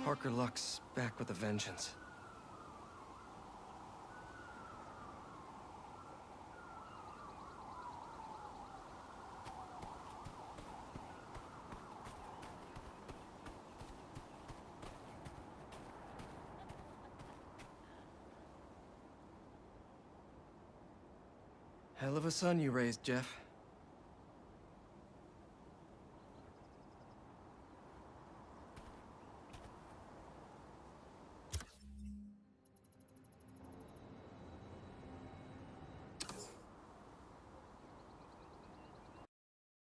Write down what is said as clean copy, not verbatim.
Parker Luck's back with a vengeance. Hell of a son you raised, Jeff.